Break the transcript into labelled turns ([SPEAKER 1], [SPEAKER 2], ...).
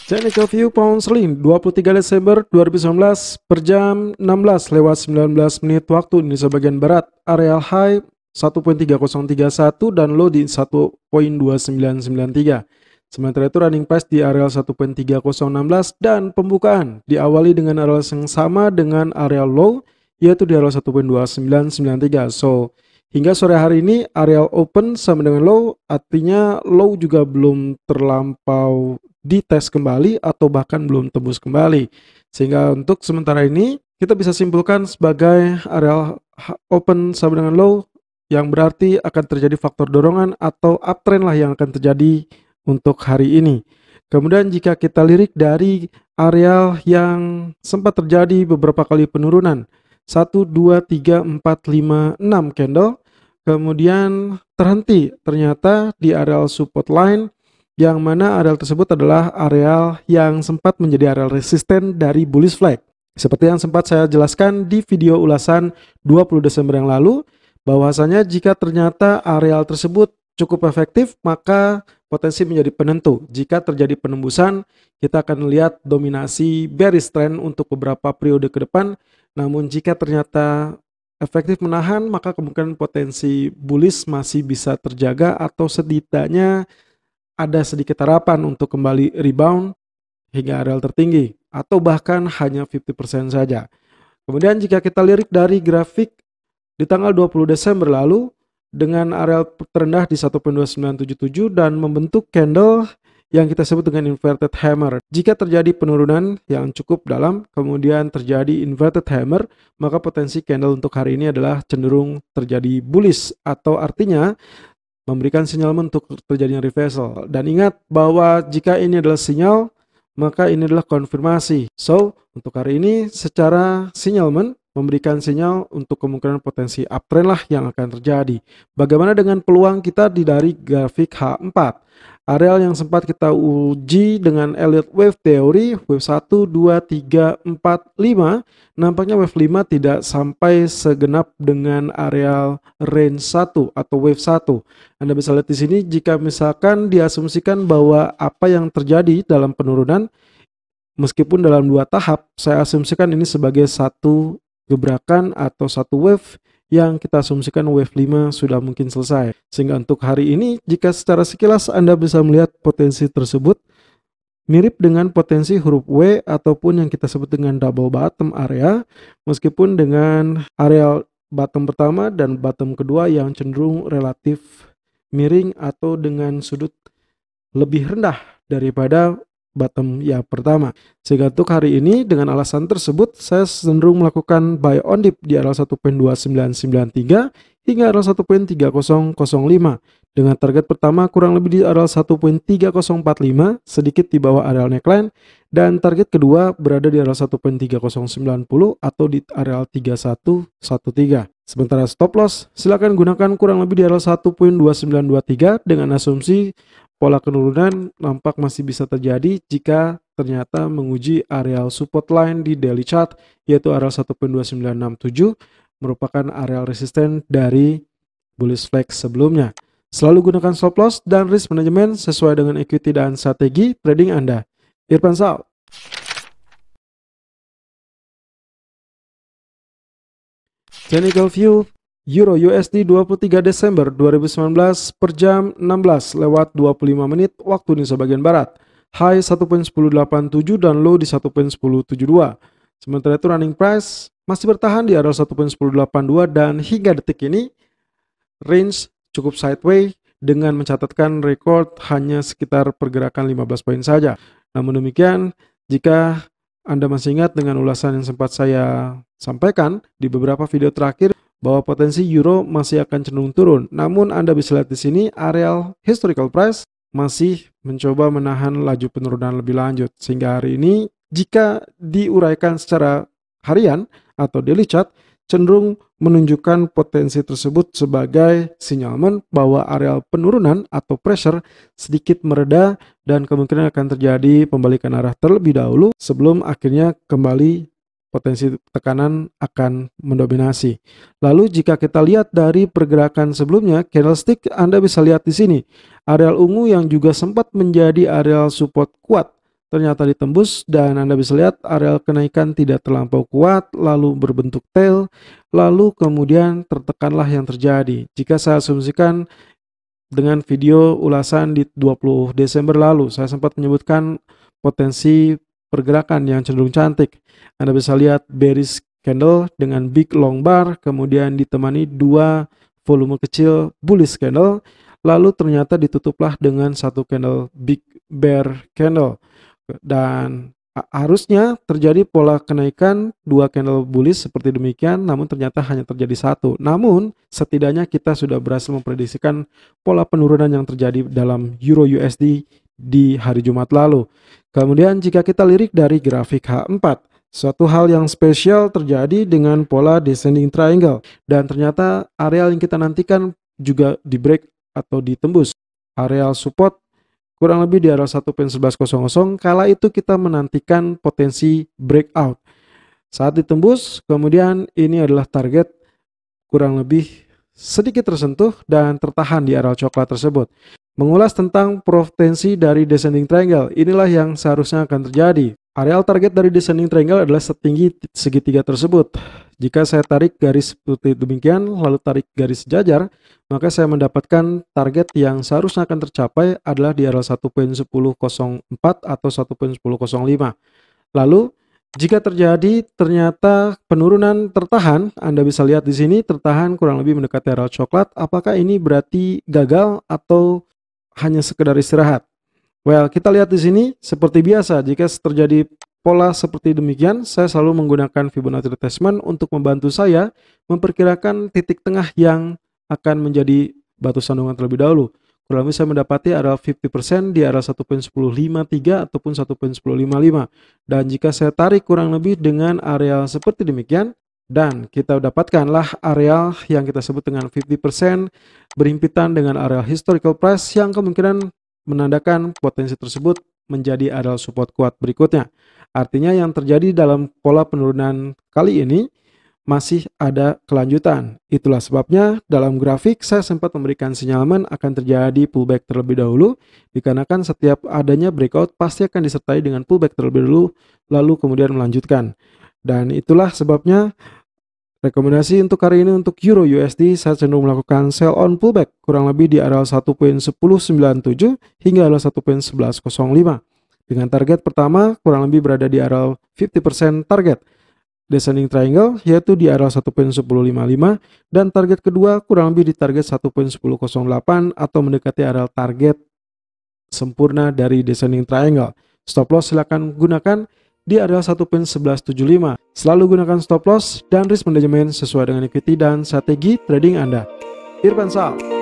[SPEAKER 1] Technical View Pound Sterling 23 Desember 2019 per jam 16:19 waktu Indonesia bagian Barat. Area high 1.3031 dan low di 1.2993. Sementara itu running price di area 1.3016 dan pembukaan diawali dengan area yang sama dengan area low yaitu di area 1.2993. So hingga sore hari ini area open sama dengan low, artinya low juga belum terlampau dites kembali atau bahkan belum tembus kembali, sehingga untuk sementara ini kita bisa simpulkan sebagai area open sama dengan low, yang berarti akan terjadi faktor dorongan atau uptrend lah yang akan terjadi untuk hari ini. Kemudian jika kita lirik dari area yang sempat terjadi beberapa kali penurunan 1, 2, 3, 4, 5, 6 candle, kemudian terhenti ternyata di area support line, yang mana area tersebut adalah area yang sempat menjadi area resisten dari bullish flag. Seperti yang sempat saya jelaskan di video ulasan 20 Desember yang lalu, bahwasanya jika ternyata area tersebut cukup efektif, maka potensi menjadi penentu. Jika terjadi penembusan, kita akan lihat dominasi bearish trend untuk beberapa periode ke depan. Namun jika ternyata efektif menahan, maka kemungkinan potensi bullish masih bisa terjaga atau setidaknya ada sedikit harapan untuk kembali rebound hingga area tertinggi atau bahkan hanya 50% saja. Kemudian jika kita lirik dari grafik di tanggal 20 Desember lalu dengan area terendah di 1.2977 dan membentuk candle yang kita sebut dengan inverted hammer. Jika terjadi penurunan yang cukup dalam kemudian terjadi inverted hammer, maka potensi candle untuk hari ini adalah cenderung terjadi bullish atau artinya memberikan sinyal untuk terjadinya reversal. Dan ingat bahwa jika ini adalah sinyal, maka ini adalah konfirmasi. So, untuk hari ini secara sinyalmen memberikan sinyal untuk kemungkinan potensi uptrend lah yang akan terjadi. Bagaimana dengan peluang kita dari grafik H4? Area yang sempat kita uji dengan Elliott Wave Theory, wave 1, 2, 3, 4, 5, nampaknya wave 5 tidak sampai segenap dengan area range 1 atau wave 1. Anda bisa lihat di sini jika misalkan diasumsikan bahwa apa yang terjadi dalam penurunan, meskipun dalam 2 tahap, saya asumsikan ini sebagai satu gebrakan atau satu wave yang kita asumsikan wave 5 sudah mungkin selesai. Sehingga untuk hari ini jika secara sekilas Anda bisa melihat potensi tersebut mirip dengan potensi huruf W ataupun yang kita sebut dengan double bottom area, meskipun dengan area bottom pertama dan bottom kedua yang cenderung relatif miring atau dengan sudut lebih rendah daripada bottom yang pertama. Sehingga untuk hari ini dengan alasan tersebut saya cenderung melakukan buy on dip di area 1.2993 hingga area 1.3005 dengan target pertama kurang lebih di area 1.3045 sedikit di bawah area neckline, dan target kedua berada di area 1.3090 atau di area 3113. Sementara stop loss silakan gunakan kurang lebih di area 1.2923 dengan asumsi pola penurunan nampak masih bisa terjadi jika ternyata menguji area support line di daily chart yaitu area 1.2967 merupakan area resisten dari bullish flag sebelumnya. Selalu gunakan stop loss dan risk management sesuai dengan equity dan strategi trading Anda. Irfan Sal. Technical View Euro USD 23 Desember 2019 per jam 16:25 waktu Indonesia bagian Barat. High 1.1087 dan low di 1.1072. Sementara itu running price masih bertahan di area 1.1082 dan hingga detik ini range cukup sideways dengan mencatatkan record hanya sekitar pergerakan 15 poin saja. Namun demikian, jika Anda masih ingat dengan ulasan yang sempat saya sampaikan di beberapa video terakhir bahwa potensi euro masih akan cenderung turun. Namun Anda bisa lihat di sini area historical price masih mencoba menahan laju penurunan lebih lanjut. Sehingga hari ini jika diuraikan secara harian atau daily chart cenderung menunjukkan potensi tersebut sebagai sinyalmen bahwa area penurunan atau pressure sedikit mereda dan kemungkinan akan terjadi pembalikan arah terlebih dahulu sebelum akhirnya kembali potensi tekanan akan mendominasi. Lalu jika kita lihat dari pergerakan sebelumnya, candlestick Anda bisa lihat di sini. Area ungu yang juga sempat menjadi area support kuat ternyata ditembus dan Anda bisa lihat areal kenaikan tidak terlampau kuat, lalu berbentuk tail, lalu kemudian tertekanlah yang terjadi. Jika saya asumsikan dengan video ulasan di 20 Desember lalu, saya sempat menyebutkan potensi pergerakan yang cenderung cantik. Anda bisa lihat bearish candle dengan big long bar, kemudian ditemani dua volume kecil bullish candle, lalu ternyata ditutuplah dengan satu candle big bear candle. Dan harusnya terjadi pola kenaikan dua candle bullish seperti demikian, namun ternyata hanya terjadi satu. Namun setidaknya kita sudah berhasil memprediksikan pola penurunan yang terjadi dalam Euro USD di hari Jumat lalu. Kemudian jika kita lirik dari grafik H4, suatu hal yang spesial terjadi dengan pola descending triangle, dan ternyata areal yang kita nantikan juga di break atau ditembus. Areal support kurang lebih di area 1.1100, kala itu kita menantikan potensi breakout. Saat ditembus, kemudian ini adalah target kurang lebih sedikit tersentuh dan tertahan di area coklat tersebut. Mengulas tentang potensi dari descending triangle, inilah yang seharusnya akan terjadi. Areal target dari descending triangle adalah setinggi segitiga tersebut. Jika saya tarik garis seperti demikian, lalu tarik garis sejajar, maka saya mendapatkan target yang seharusnya akan tercapai adalah di area 1.1004 atau 1.1005. Lalu, jika terjadi ternyata penurunan tertahan, Anda bisa lihat di sini tertahan kurang lebih mendekati area coklat, apakah ini berarti gagal atau hanya sekedar istirahat? Well, kita lihat di sini seperti biasa, jika terjadi pola seperti demikian, saya selalu menggunakan Fibonacci retracement untuk membantu saya memperkirakan titik tengah yang akan menjadi batu sandungan terlebih dahulu. Kurang lebih saya mendapati area 50% di area 1.1053 ataupun 1.1055. Dan jika saya tarik kurang lebih dengan area seperti demikian, dan kita dapatkanlah area yang kita sebut dengan 50% berhimpitan dengan area historical price yang kemungkinan menandakan potensi tersebut menjadi area support kuat berikutnya. Artinya yang terjadi dalam pola penurunan kali ini masih ada kelanjutan. Itulah sebabnya dalam grafik saya sempat memberikan sinyalemen akan terjadi pullback terlebih dahulu, dikarenakan setiap adanya breakout pasti akan disertai dengan pullback terlebih dahulu, lalu kemudian melanjutkan. Dan itulah sebabnya rekomendasi untuk hari ini untuk Euro USD saya cenderung melakukan sell on pullback kurang lebih di area 1.1097 hingga area 1.1105. Dengan target pertama kurang lebih berada di area 50% target descending triangle yaitu di area 1.1055, dan target kedua kurang lebih di target 1.1008 atau mendekati area target sempurna dari descending triangle. Stop loss silakan gunakan di area 1.1175. Selalu gunakan stop loss dan risk management sesuai dengan equity dan strategi trading Anda. Irfan Sal.